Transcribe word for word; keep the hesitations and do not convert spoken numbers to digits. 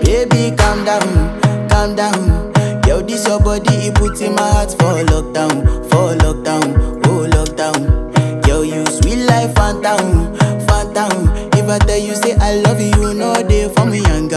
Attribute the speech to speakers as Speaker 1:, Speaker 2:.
Speaker 1: Baby, calm down, calm down. Yo, this your body, it puts in my heart for lockdown, for lockdown, oh lockdown. Yo, you sweet life, phantom, phantom. If I tell you say I love you, you know they for me, young girl.